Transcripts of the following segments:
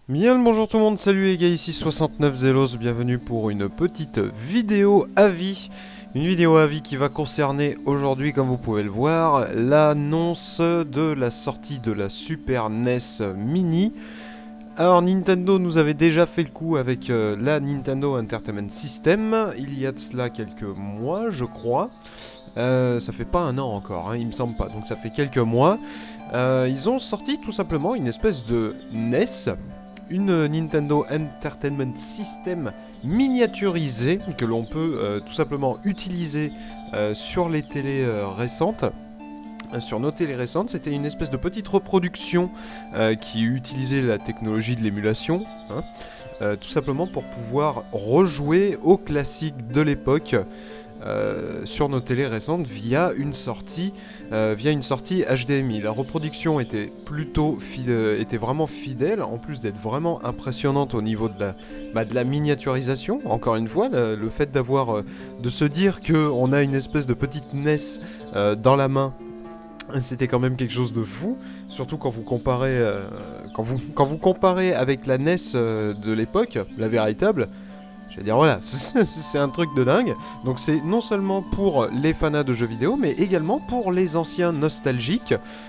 Bien le bonjour tout le monde, salut les gars, ici 69 Zelos, bienvenue pour une petite vidéo avis. Une vidéo avis qui va concerner aujourd'hui, comme vous pouvez le voir, l'annonce de la sortie de la Super NES Mini. Alors Nintendo nous avait déjà fait le coup avec la Nintendo Entertainment System, il y a de cela quelques mois je crois. Ça fait pas un an encore, hein, il me semble pas, donc ça fait quelques mois. Ils ont sorti tout simplement une espèce de NES, une Nintendo Entertainment System miniaturisée que l'on peut tout simplement utiliser sur les télés récentes. Sur nos télés récentes, c'était une espèce de petite reproduction qui utilisait la technologie de l'émulation, hein, tout simplement pour pouvoir rejouer aux classiques de l'époque sur nos télés récentes via une sortie HDMI. La reproduction était était vraiment fidèle, en plus d'être vraiment impressionnante au niveau de la miniaturisation. Encore une fois, le fait de se dire que on a une espèce de petite NES dans la main, c'était quand même quelque chose de fou, surtout quand vous comparez, quand vous comparez avec la NES de l'époque, la véritable. Je veux dire, voilà, c'est un truc de dingue. Donc c'est non seulement pour les fanas de jeux vidéo, mais également pour les anciens nostalgiques,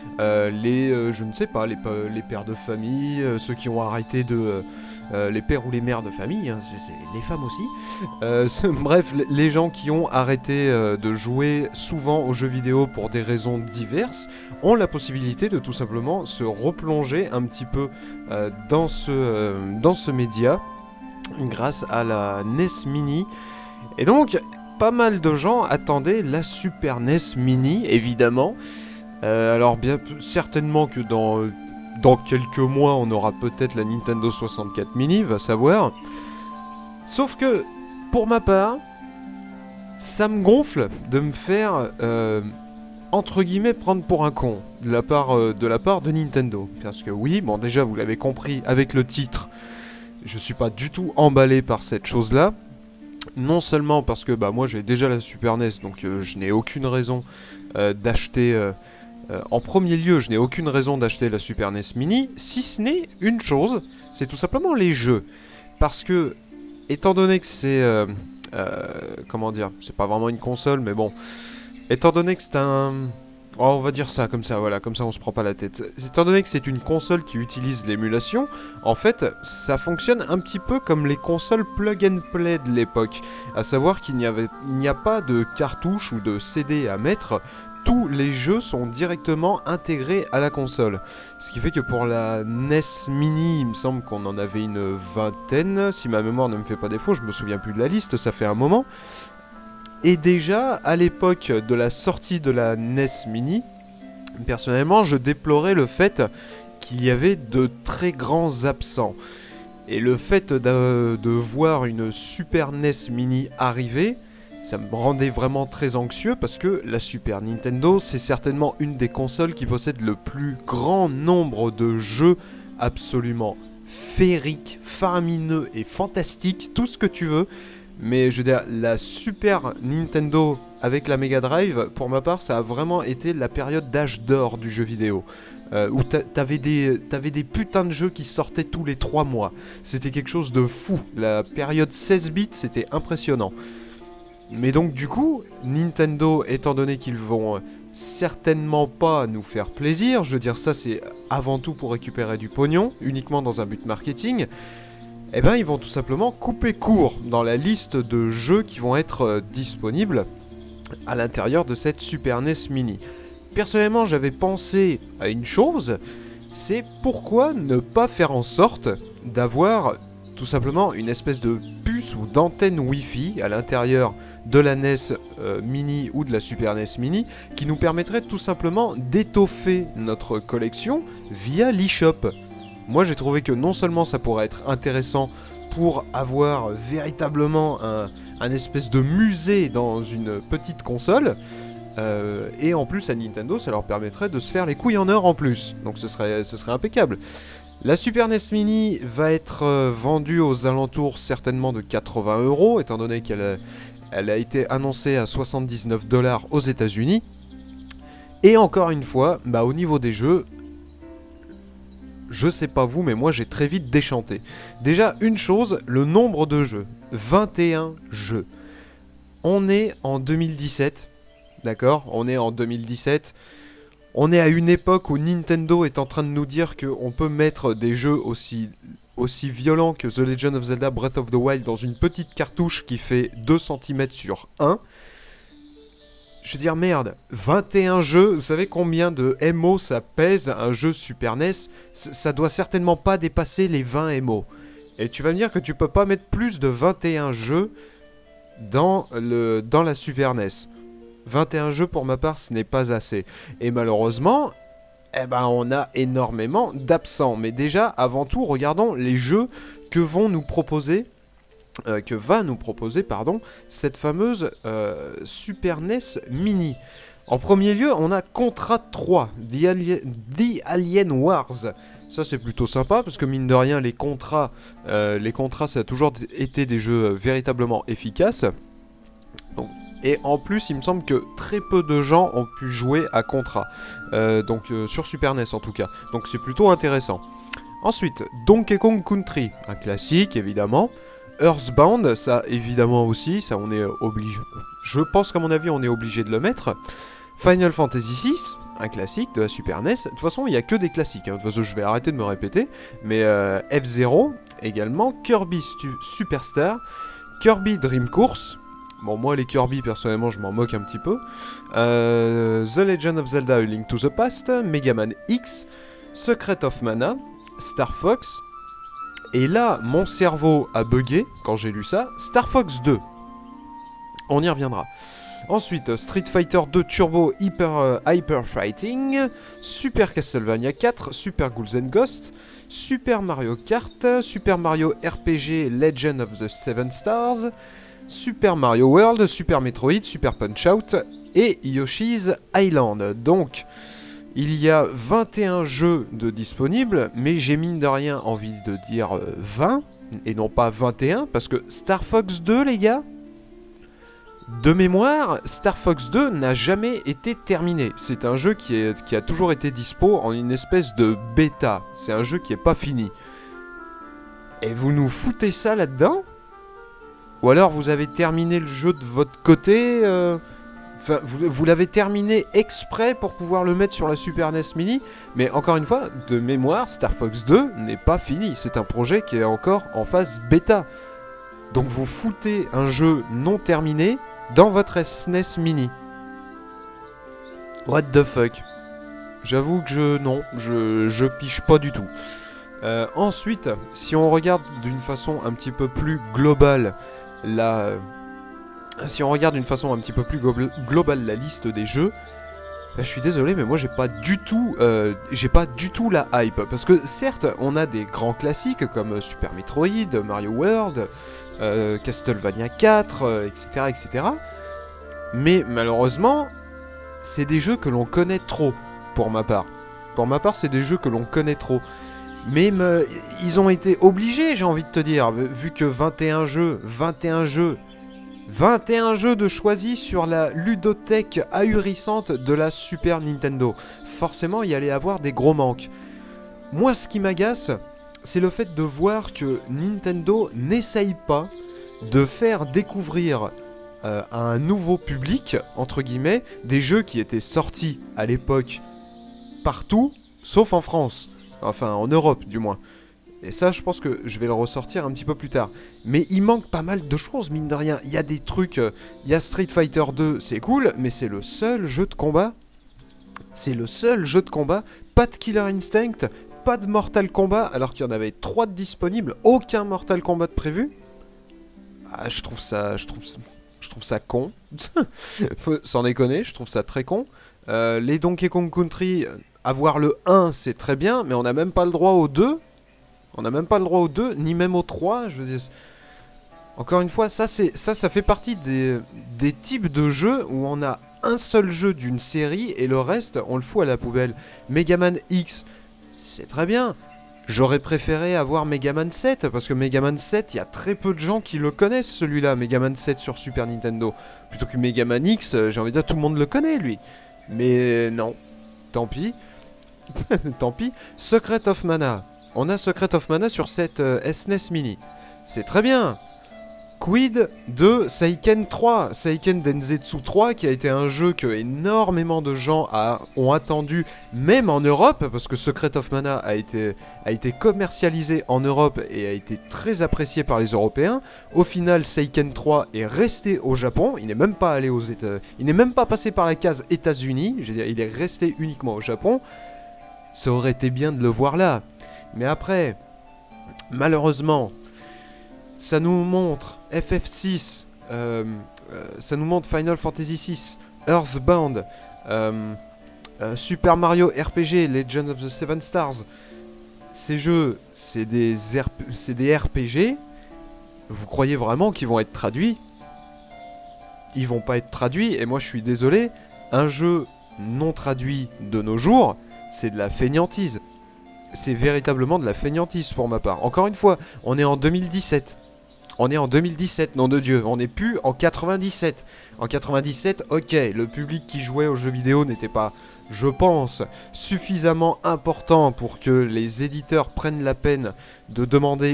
je ne sais pas, les pères de famille, ceux qui ont arrêté de... les pères ou les mères de famille, hein, c'est les femmes aussi. Bref, les gens qui ont arrêté de jouer souvent aux jeux vidéo pour des raisons diverses, ont la possibilité de tout simplement se replonger un petit peu dans ce média, grâce à la NES Mini. Et donc, pas mal de gens attendaient la Super NES Mini, évidemment. Alors, bien certainement que dans quelques mois, on aura peut-être la Nintendo 64 Mini, va savoir. Sauf que, pour ma part, ça me gonfle de me faire, entre guillemets, prendre pour un con de la part de Nintendo. Parce que oui, bon, déjà, vous l'avez compris avec le titre, je suis pas du tout emballé par cette chose-là. Non seulement parce que bah, moi j'ai déjà la Super NES, donc je n'ai aucune raison d'acheter... en premier lieu, je n'ai aucune raison d'acheter la Super NES Mini, si ce n'est une chose, c'est tout simplement les jeux. Parce que, étant donné que c'est... comment dire, c'est pas vraiment une console, mais bon... Étant donné que c'est un... Oh, on va dire ça comme ça, voilà, comme ça on se prend pas la tête. Étant donné que c'est une console qui utilise l'émulation, en fait, ça fonctionne un petit peu comme les consoles plug and play de l'époque. À savoir qu'il n'y a pas de cartouche ou de CD à mettre, tous les jeux sont directement intégrés à la console. Ce qui fait que pour la NES Mini, il me semble qu'on en avait une vingtaine, si ma mémoire ne me fait pas défaut, je me souviens plus de la liste, ça fait un moment. Et déjà, à l'époque de la sortie de la NES Mini, personnellement, je déplorais le fait qu'il y avait de très grands absents. Et le fait de voir une Super NES Mini arriver, ça me rendait vraiment très anxieux parce que la Super Nintendo, c'est certainement une des consoles qui possède le plus grand nombre de jeux absolument féeriques, faramineux et fantastiques, tout ce que tu veux. Mais je veux dire, la Super Nintendo avec la Mega Drive, pour ma part, ça a vraiment été la période d'âge d'or du jeu vidéo. Où t'avais des putains de jeux qui sortaient tous les 3 mois. C'était quelque chose de fou. La période 16 bits, c'était impressionnant. Mais donc du coup, Nintendo, étant donné qu'ils vont certainement pas nous faire plaisir, je veux dire, ça c'est avant tout pour récupérer du pognon, uniquement dans un but marketing, eh ben ils vont tout simplement couper court dans la liste de jeux qui vont être disponibles à l'intérieur de cette Super NES Mini. Personnellement, j'avais pensé à une chose, c'est pourquoi ne pas faire en sorte d'avoir tout simplement une espèce de puce ou d'antenne Wi-Fi à l'intérieur de la NES Mini ou de la Super NES Mini qui nous permettrait tout simplement d'étoffer notre collection via l'eShop. Moi j'ai trouvé que non seulement ça pourrait être intéressant pour avoir véritablement un espèce de musée dans une petite console, et en plus à Nintendo ça leur permettrait de se faire les couilles en or en plus, donc ce serait impeccable. La Super NES Mini va être vendue aux alentours certainement de 80 €, étant donné qu'elle a été annoncée à 79 $ aux États-Unis. Et encore une fois, bah, au niveau des jeux, je sais pas vous, mais moi j'ai très vite déchanté. Déjà, une chose, le nombre de jeux. 21 jeux. On est en 2017, d'accord? On est en 2017. On est à une époque où Nintendo est en train de nous dire qu'on peut mettre des jeux aussi violents que The Legend of Zelda Breath of the Wild dans une petite cartouche qui fait 2 cm sur 1. Je veux dire, merde, 21 jeux, vous savez combien de MO ça pèse un jeu Super NES? Ça doit certainement pas dépasser les 20 MO. Et tu vas me dire que tu peux pas mettre plus de 21 jeux dans la Super NES. 21 jeux pour ma part, ce n'est pas assez. Et malheureusement, eh ben, on a énormément d'absents. Mais déjà, avant tout, regardons les jeux que vont nous proposer... que va nous proposer, pardon, cette fameuse Super NES Mini. En premier lieu, on a Contra 3, The Alien Wars. Ça, c'est plutôt sympa, parce que mine de rien, les contrats, ça a toujours été des jeux véritablement efficaces. Donc, et en plus, il me semble que très peu de gens ont pu jouer à Contra. Sur Super NES en tout cas. Donc c'est plutôt intéressant. Ensuite, Donkey Kong Country, un classique évidemment. Earthbound, ça évidemment aussi, ça on est obligé. Je pense qu'à mon avis on est obligé de le mettre. Final Fantasy VI, un classique de la Super NES. De toute façon il n'y a que des classiques, hein. De toute façon je vais arrêter de me répéter. Mais F-Zero également, Kirby Superstar, Kirby Dream Course. Bon moi les Kirby personnellement je m'en moque un petit peu. The Legend of Zelda A Link to the Past, Mega Man X, Secret of Mana, Star Fox. Et là, mon cerveau a bugué quand j'ai lu ça. Star Fox 2. On y reviendra. Ensuite, Street Fighter 2 Turbo Hyper Fighting, Super Castlevania 4, Super Ghouls and Ghosts, Super Mario Kart, Super Mario RPG Legend of the Seven Stars, Super Mario World, Super Metroid, Super Punch-Out et Yoshi's Island. Donc... il y a 21 jeux de disponibles, mais j'ai mine de rien envie de dire 20, et non pas 21, parce que Star Fox 2, les gars, de mémoire, Star Fox 2 n'a jamais été terminé. C'est un jeu qui a toujours été dispo en une espèce de bêta. C'est un jeu qui n'est pas fini. Et vous nous foutez ça là-dedans? Ou alors vous avez terminé le jeu de votre côté Enfin, vous l'avez terminé exprès pour pouvoir le mettre sur la Super NES Mini, mais encore une fois, de mémoire, Star Fox 2 n'est pas fini. C'est un projet qui est encore en phase bêta. Donc vous foutez un jeu non terminé dans votre SNES Mini. What the fuck? J'avoue que je piche pas du tout. Ensuite, si on regarde d'une façon un petit peu plus globale la liste des jeux, bah, je suis désolé mais moi j'ai pas du tout la hype, parce que certes on a des grands classiques comme Super Metroid, Mario World, Castlevania 4, etc. Mais malheureusement c'est des jeux que l'on connaît trop pour ma part. Pour ma part c'est des jeux que l'on connaît trop. Mais ils ont été obligés, j'ai envie de te dire, vu que 21 jeux de choisis sur la ludothèque ahurissante de la Super Nintendo. Forcément, il y allait avoir des gros manques. Moi, ce qui m'agace, c'est le fait de voir que Nintendo n'essaye pas de faire découvrir à un nouveau public, entre guillemets, des jeux qui étaient sortis à l'époque partout, sauf en France. Enfin, en Europe, du moins. Et ça, je pense que je vais le ressortir un petit peu plus tard. Mais il manque pas mal de choses, mine de rien. Il y a des trucs... il y a Street Fighter 2, c'est cool, mais c'est le seul jeu de combat. C'est le seul jeu de combat. Pas de Killer Instinct, pas de Mortal Kombat, alors qu'il y en avait 3 de disponibles. Aucun Mortal Kombat de prévu. Ah, je trouve ça con. Faut s'en déconner, je trouve ça très con. Les Donkey Kong Country, avoir le 1, c'est très bien, mais on n'a même pas le droit au 2. On n'a même pas le droit au 2, ni même au 3, je veux dire. Encore une fois, ça fait partie des types de jeux où on a un seul jeu d'une série et le reste, on le fout à la poubelle. Mega Man X, c'est très bien. J'aurais préféré avoir Mega Man 7, parce que Mega Man 7, il y a très peu de gens qui le connaissent, celui-là, Mega Man 7 sur Super Nintendo. Plutôt que Mega Man X, j'ai envie de dire, tout le monde le connaît, lui. Mais non, tant pis. tant pis. Secret of Mana. On a Secret of Mana sur cette SNES Mini. C'est très bien. Quid de Seiken 3, Seiken Densetsu 3, qui a été un jeu que énormément de gens ont attendu, même en Europe, parce que Secret of Mana a été commercialisé en Europe et a été très apprécié par les Européens. Au final, Seiken 3 est resté au Japon, il n'est même pas allé aux États, il n'est même pas passé par la case États-Unis, je veux dire, il est resté uniquement au Japon. Ça aurait été bien de le voir là, mais après, malheureusement, ça nous montre FF6, ça nous montre Final Fantasy VI, Earthbound, Super Mario RPG, Legend of the Seven Stars. Ces jeux, c'est des RPG. Vous croyez vraiment qu'ils vont être traduits? Ils vont pas être traduits, et moi je suis désolé, un jeu non traduit de nos jours, c'est de la fainéantise. C'est véritablement de la fainéantise pour ma part. Encore une fois, on est en 2017. On est en 2017, nom de Dieu. On n'est plus en 97. En 97, ok, le public qui jouait aux jeux vidéo n'était pas, je pense, suffisamment important pour que les éditeurs prennent la peine de demander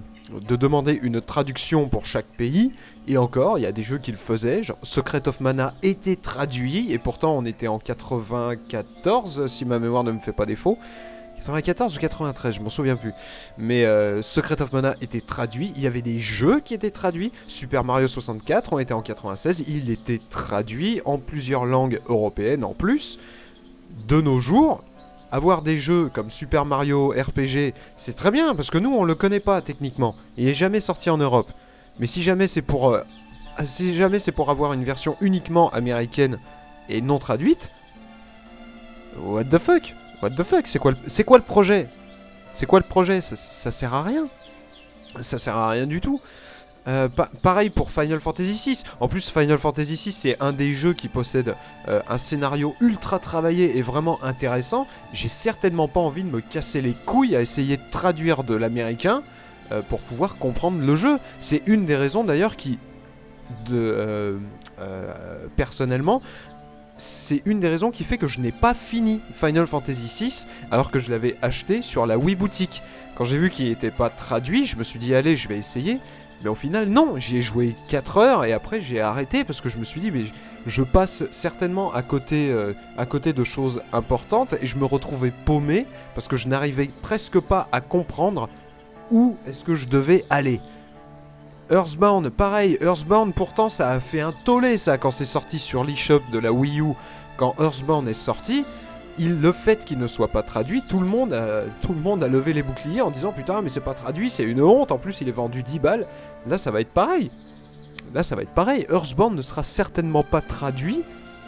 une traduction pour chaque pays. Et encore, il y a des jeux qui le faisaient. Genre Secret of Mana était traduit, et pourtant on était en 94, si ma mémoire ne me fait pas défaut. 94 ou 93, je m'en souviens plus. Mais Secret of Mana était traduit, il y avait des jeux qui étaient traduits. Super Mario 64, on était en 96, il était traduit en plusieurs langues européennes en plus. De nos jours, avoir des jeux comme Super Mario RPG, c'est très bien, parce que nous, on le connaît pas techniquement. Il est jamais sorti en Europe. Mais si jamais c'est pour avoir une version uniquement américaine et non traduite, what the fuck? What the fuck? C'est quoi le projet? C'est quoi le projet? Ça sert à rien. Ça sert à rien du tout. Pareil pour Final Fantasy VI. En plus, Final Fantasy VI, c'est un des jeux qui possède un scénario ultra travaillé et vraiment intéressant. J'ai certainement pas envie de me casser les couilles à essayer de traduire de l'américain pour pouvoir comprendre le jeu. C'est une des raisons d'ailleurs personnellement, c'est une des raisons qui fait que je n'ai pas fini Final Fantasy VI alors que je l'avais acheté sur la Wii Boutique. Quand j'ai vu qu'il n'était pas traduit, je me suis dit allez, je vais essayer. Mais au final, non, j'y ai joué 4 heures et après j'ai arrêté parce que je me suis dit mais je passe certainement à côté de choses importantes et je me retrouvais paumé parce que je n'arrivais presque pas à comprendre où est-ce que je devais aller. Earthbound, pareil, Earthbound pourtant ça a fait un tollé ça quand c'est sorti sur l'eShop de la Wii U. Quand Earthbound est sorti, le fait qu'il ne soit pas traduit, tout le monde a levé les boucliers en disant putain mais c'est pas traduit, c'est une honte, en plus il est vendu 10 balles. Là ça va être pareil. Là ça va être pareil, Earthbound ne sera certainement pas traduit.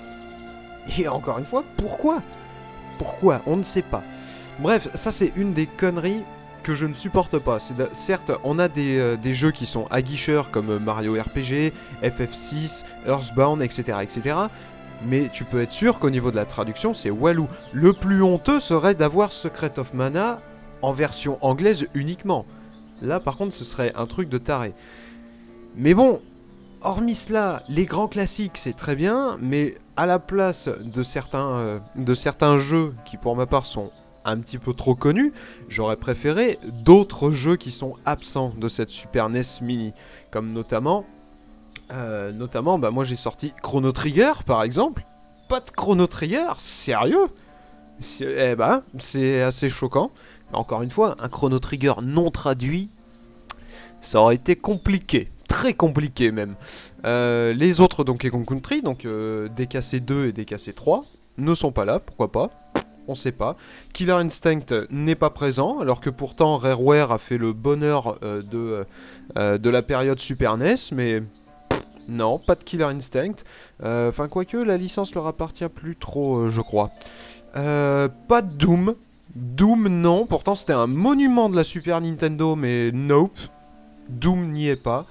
Et encore une fois, pourquoi? Pourquoi? On ne sait pas. Bref, ça c'est une des conneries que je ne supporte pas. Certes, on a des jeux qui sont aguicheurs comme Mario RPG, FF6, Earthbound, etc., etc. Mais tu peux être sûr qu'au niveau de la traduction, c'est walou. Le plus honteux serait d'avoir Secret of Mana en version anglaise uniquement. Là, par contre, ce serait un truc de taré. Mais bon, hormis cela, les grands classiques, c'est très bien, mais à la place de certains jeux qui, pour ma part, sont un petit peu trop connus, j'aurais préféré d'autres jeux qui sont absents de cette Super NES Mini, comme notamment, bah moi j'ai sorti Chrono Trigger par exemple. Pas de Chrono Trigger, sérieux? Eh ben, c'est assez choquant. Encore une fois, un Chrono Trigger non traduit, ça aurait été compliqué. Très compliqué même. Les autres Donkey Kong Country, donc DKC 2 et DKC 3, ne sont pas là, pourquoi pas? On sait pas. Killer Instinct n'est pas présent, alors que pourtant Rareware a fait le bonheur de la période Super NES, mais non, pas de Killer Instinct. Enfin, quoique, la licence leur appartient plus trop, je crois. Pas de Doom. Doom, non. Pourtant, c'était un monument de la Super Nintendo, mais nope. Doom n'y est pas.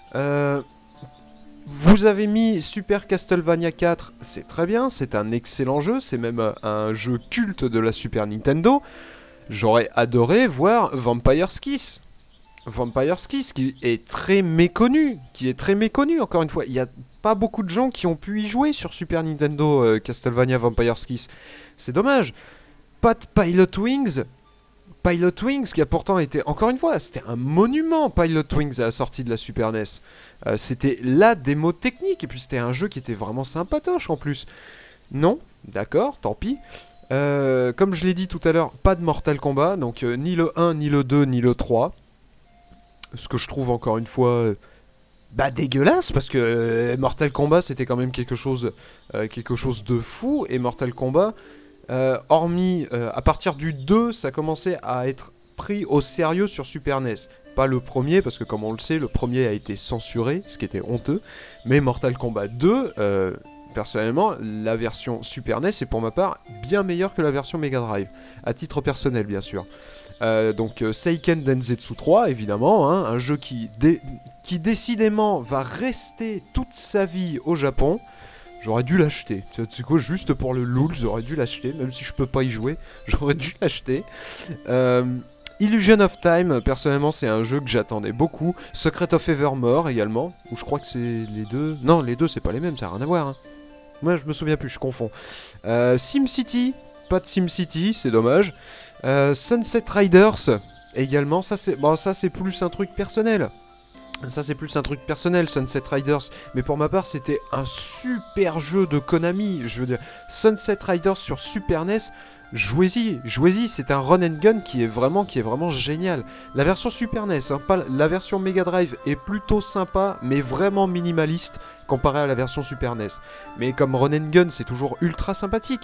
Vous avez mis Super Castlevania 4, c'est très bien, c'est un excellent jeu, c'est même un jeu culte de la Super Nintendo. J'aurais adoré voir Vampire's Kiss. Vampire's Kiss, qui est très méconnu, encore une fois. Il n'y a pas beaucoup de gens qui ont pu y jouer sur Super Nintendo Castlevania Vampire's Kiss. C'est dommage. Pas de Pilot Wings. Pilot Wings qui a pourtant été, encore une fois, c'était un monument Pilot Wings à la sortie de la Super NES. C'était la démo technique et puis c'était un jeu qui était vraiment sympatoche en plus. Non, d'accord, tant pis. Comme je l'ai dit tout à l'heure, pas de Mortal Kombat, donc ni le 1, ni le 2, ni le 3. Ce que je trouve encore une fois dégueulasse, parce que Mortal Kombat c'était quand même quelque chose de fou, et Mortal Kombat, hormis à partir du 2, ça commençait à être pris au sérieux sur Super NES. Pas le premier, parce que comme on le sait, le premier a été censuré, ce qui était honteux, mais Mortal Kombat 2... personnellement, la version Super NES est pour ma part bien meilleure que la version Mega Drive, à titre personnel bien sûr. Donc Seiken Densetsu 3 évidemment, hein, un jeu qui décidément va rester toute sa vie au Japon. J'aurais dû l'acheter, c'est quoi, juste pour le loot, j'aurais dû l'acheter, même si je peux pas y jouer, j'aurais dû l'acheter. Illusion of Time, personnellement c'est un jeu que j'attendais beaucoup. Secret of Evermore également, où je crois que c'est les deux... Non, les deux c'est pas les mêmes, ça n'a rien à voir. Hein. Moi je me souviens plus, je confonds. SimCity, pas de SimCity, c'est dommage. Sunset Riders, également, ça c'est plus un truc personnel. Ça c'est plus un truc personnel, Sunset Riders. Mais pour ma part c'était un super jeu de Konami. Je veux dire, Sunset Riders sur Super NES, jouez-y, c'est un run and gun qui est vraiment génial. La version Super NES, hein, pas la version Mega Drive est plutôt sympa, mais vraiment minimaliste comparé à la version Super NES. Mais comme run and gun, c'est toujours ultra sympathique.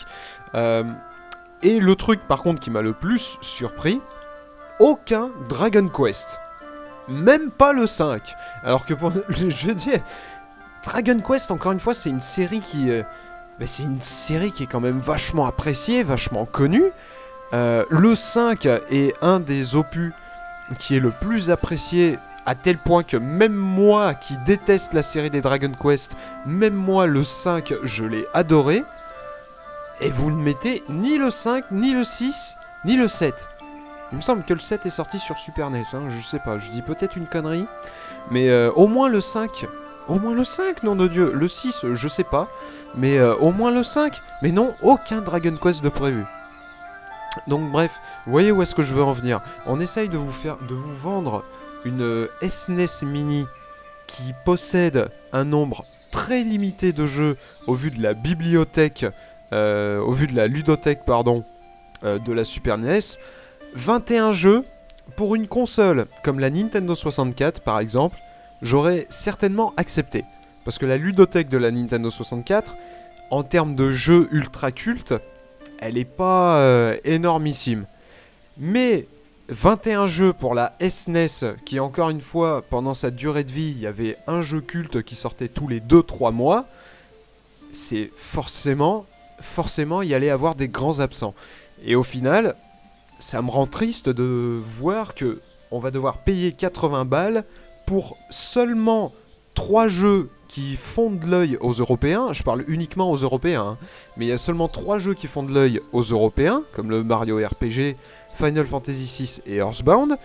Et le truc par contre qui m'a le plus surpris, aucun Dragon Quest. Même pas le 5. Alors que pour... Je veux dire, Dragon Quest, encore une fois, c'est une série qui... c'est une série qui est quand même vachement appréciée, vachement connue. Le 5 est un des opus qui est le plus apprécié, à tel point que même moi qui déteste la série des Dragon Quest, même moi le 5 je l'ai adoré. Et vous ne mettez ni le 5, ni le 6, ni le 7. Il me semble que le 7 est sorti sur Super NES, hein, je sais pas, je dis peut-être une connerie. Mais au moins le 5... Au moins le 5, nom de Dieu. Le 6, je sais pas. Mais au moins le 5. Mais non, aucun Dragon Quest de prévu. Donc bref, vous voyez où est-ce que je veux en venir. On essaye de vous vendre une SNES Mini qui possède un nombre très limité de jeux au vu de la bibliothèque, au vu de la ludothèque, pardon, de la Super NES. 21 jeux pour une console comme la Nintendo 64 par exemple. J'aurais certainement accepté. Parce que la ludothèque de la Nintendo 64, en termes de jeux ultra cultes, elle est pas énormissime. Mais 21 jeux pour la SNES, qui encore une fois, pendant sa durée de vie, il y avait un jeu culte qui sortait tous les 2-3 mois, c'est forcément, il y allait avoir des grands absents. Et au final, ça me rend triste de voir que on va devoir payer 80 balles pour seulement 3 jeux qui font de l'œil aux Européens. Je parle uniquement aux Européens, hein. Mais il y a seulement 3 jeux qui font de l'œil aux Européens, comme le Mario RPG, Final Fantasy VI et Earthbound.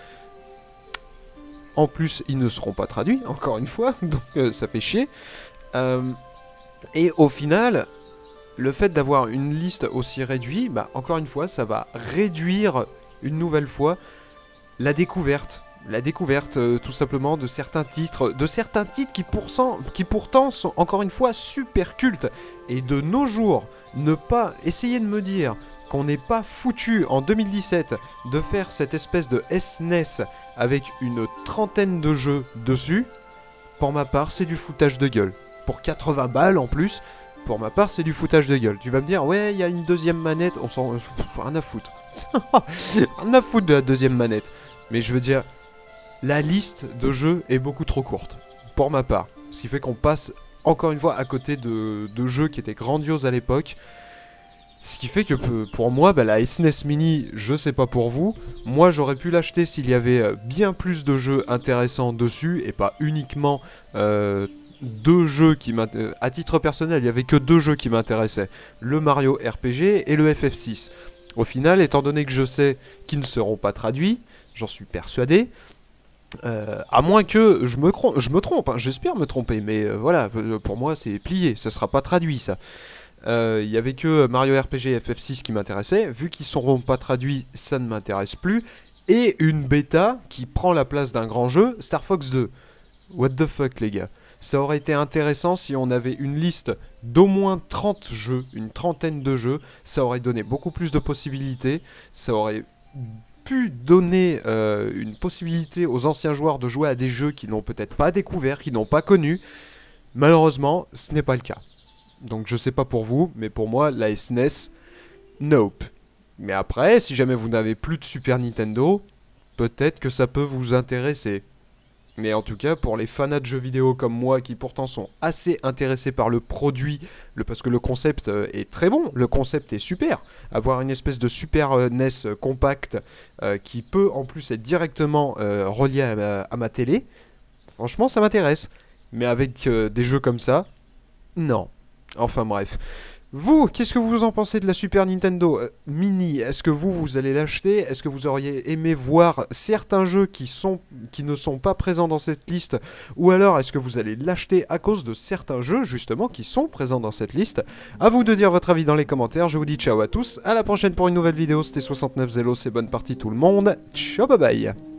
En plus, ils ne seront pas traduits, encore une fois, donc ça fait chier. Et au final, le fait d'avoir une liste aussi réduite, encore une fois, ça va réduire une nouvelle fois la découverte. Tout simplement de certains titres qui pourtant sont encore une fois super cultes. Et de nos jours, ne pas essayer de me dire qu'on n'est pas foutu en 2017 de faire cette espèce de SNES avec une trentaine de jeux dessus, pour ma part c'est du foutage de gueule. Pour 80 balles en plus, pour ma part c'est du foutage de gueule. Tu vas me dire, ouais il y a une deuxième manette, on s'en... rien à foutre. Rien à foutre de la deuxième manette. Mais je veux dire... La liste de jeux est beaucoup trop courte, pour ma part. Ce qui fait qu'on passe, encore une fois, à côté de jeux qui étaient grandioses à l'époque. Ce qui fait que, pour moi, la SNES Mini, je sais pas pour vous, moi j'aurais pu l'acheter s'il y avait bien plus de jeux intéressants dessus, et pas uniquement 2 jeux qui m'intéressaient. À titre personnel, il y avait que 2 jeux qui m'intéressaient. Le Mario RPG et le FF6. Au final, étant donné que je sais qu'ils ne seront pas traduits, j'en suis persuadé... à moins que je me trompe, hein, j'espère me tromper, mais voilà, pour moi c'est plié, ça sera pas traduit ça. Il y avait que Mario RPG et FF6 qui m'intéressaient. Vu qu'ils seront pas traduits, ça ne m'intéresse plus. Et une bêta qui prend la place d'un grand jeu, Star Fox 2. What the fuck, les gars. Ça aurait été intéressant si on avait une liste d'au moins 30 jeux, une trentaine de jeux. Ça aurait donné beaucoup plus de possibilités. Ça aurait pu donner une possibilité aux anciens joueurs de jouer à des jeux qu'ils n'ont peut-être pas découverts, qu'ils n'ont pas connus. Malheureusement, ce n'est pas le cas. Donc je sais pas pour vous, mais pour moi, la SNES, nope. Mais après, si jamais vous n'avez plus de Super Nintendo, peut-être que ça peut vous intéresser. Mais en tout cas, pour les fanats de jeux vidéo comme moi, qui pourtant sont assez intéressés par le produit, parce que le concept est très bon, le concept est super. Avoir une espèce de Super NES compact qui peut en plus être directement relié à ma télé, franchement ça m'intéresse. Mais avec des jeux comme ça, non. Enfin bref. Vous, qu'est-ce que vous en pensez de la Super Nintendo Mini? Est-ce que vous allez l'acheter? Est-ce que vous auriez aimé voir certains jeux qui ne sont pas présents dans cette liste? Ou alors, est-ce que vous allez l'acheter à cause de certains jeux, justement, qui sont présents dans cette liste? À vous de dire votre avis dans les commentaires. Je vous dis ciao à tous. À la prochaine pour une nouvelle vidéo. C'était 69 Zelos et bonne partie tout le monde. Ciao, bye bye.